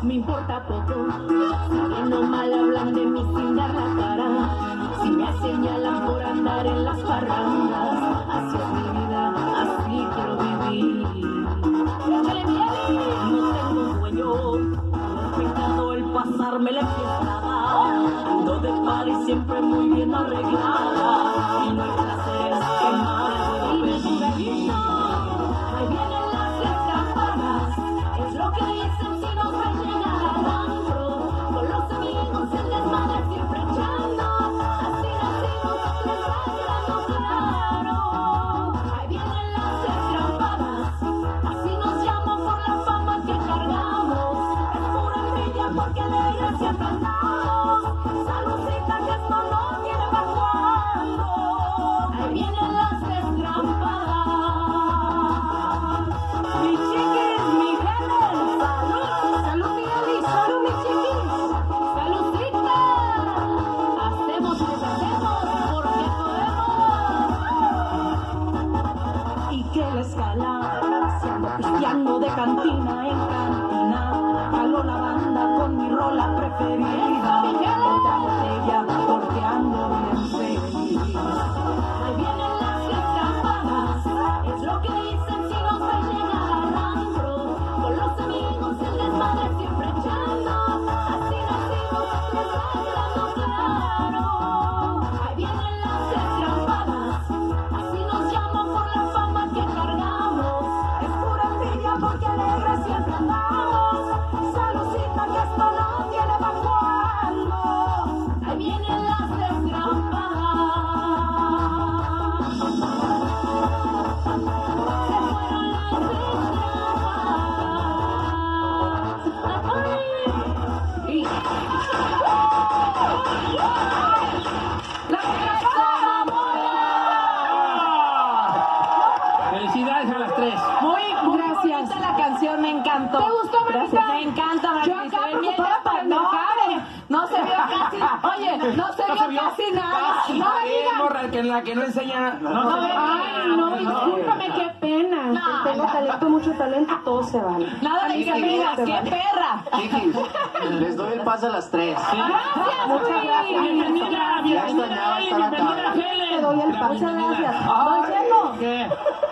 me importa poco. Si bien o mal hablan de mí sin dar la cara, si me señalan por andar en las parrandas, así es mi vida, así quiero vivir. No tengo un dueño, pecado el pasarme la fiesta. Ando de par y siempre muy bien arreglada, y no hay placeres que más puedo pedir. Ahí vienen las escapadas, es lo que dicen si nos ven llegar al antro. Con los amigos el desmadre siempre echando, así nacimos, desmadrando claro. Ahí vienen las escapadas, así nos llaman por la fama que cargamos. Es pura envidia porque alegre siempre andamos. Saludcita que esto no tiene pa' cuando. Ahí vienen las destrampadas. Mi chiquis, mi gente, salud, salud Miguel y salud mi chiquis, saludcita, hacemos lo que hacemos porque podemos. Y que la escala, siendo cristiano de cantina en cantina, jalo la banda con mi rola preferida, otra botella porteando bien feliz. Ahí vienen las escapadas, es lo que dicen si nos ven llegar al antro. Con los amigos el desmadre siempre echando, así nacimos, desmadrando claro. Ahí vienen las escapadas, así nos llaman por la fama que cargamos. Es pura envidia porque alegre siempre andamos. Saludcita que esto no tiene pa' cuando. Ahí vienen las destrampadas. Se fueron las destrampadas. Y la Felicidades a las tres. Muy Gracias. bonita la canción, me encantó. ¿Te gustó, Marita? Me encanta, Marita. Yo acá Se ve bien preocupada por el mercado. no se vio casi, oye, no se vio casi nada. No me digan. Morra, que la que no enseña. Ay, no, discúlpame, qué pena. No, Tengo talento, mucho talento, todo se vale. Nada de mis amigas, qué perra. Chiquis, les doy el pase a las 3. Gracias, Muchas Luis. gracias. Bienvenida, Ya extrañaba estar acá. Helen. Te doy el pase, gracias. Ay, Don Chelo. ¿qué?